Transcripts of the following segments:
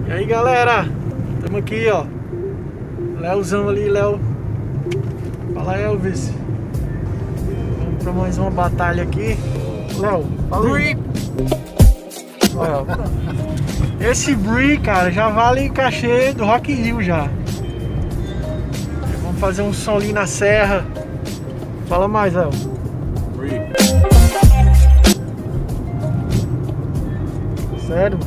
E aí galera, estamos aqui ó, Leozão ali, Léo. Fala Elvis. Vamos para mais uma batalha aqui. Léo, fala aí. Esse Bree, cara, já vale cachê do Rock in Rio já. Vamos fazer um som ali na serra. Fala mais, Léo. Bree. Sério?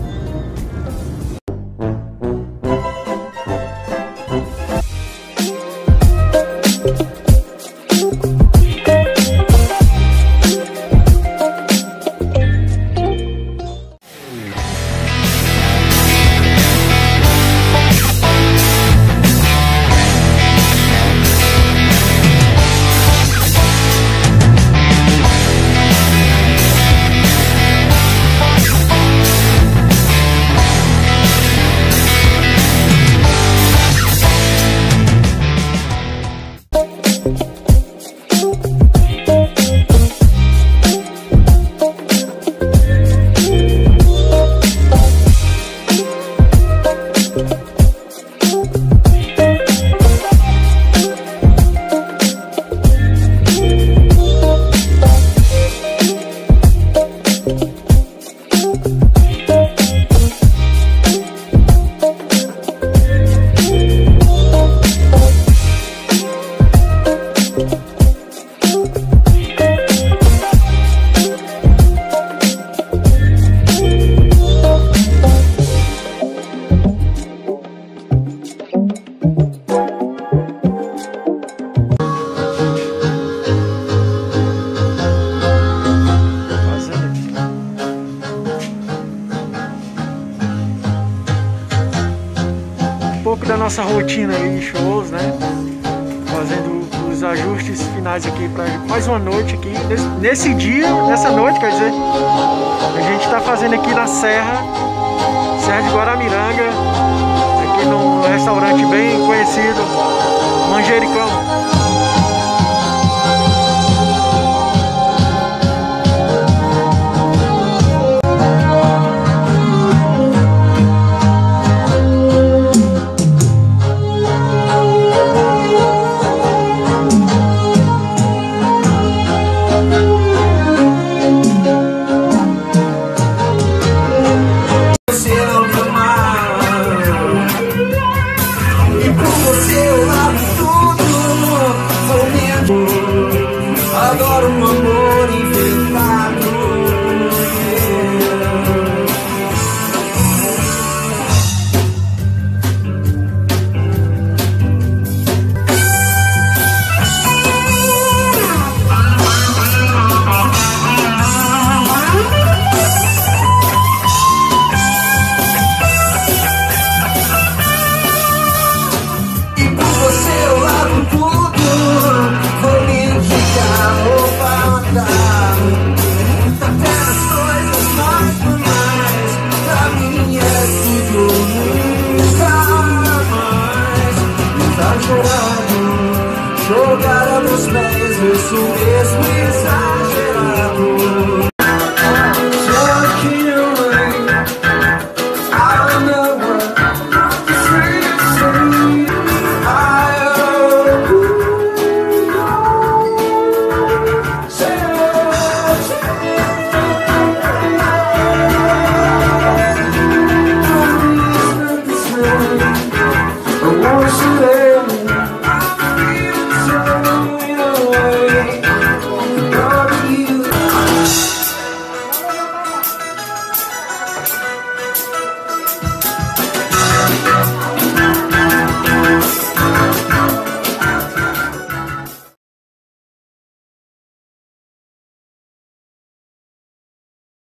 Da nossa rotina aí de shows, né? Fazendo os ajustes finais aqui para mais uma noite aqui. Nesse dia, nessa noite, quer dizer, a gente tá fazendo aqui na Serra de Guaramiranga, aqui num restaurante bem conhecido, Manjericão. Adoro um amor inventado. E por você eu largo tudo. Vou me indicar, vou matar. Até as coisas mais banais, pra mim é tudo. Nunca mais estar chorando, jogar a meus pés, eu sou mesmo.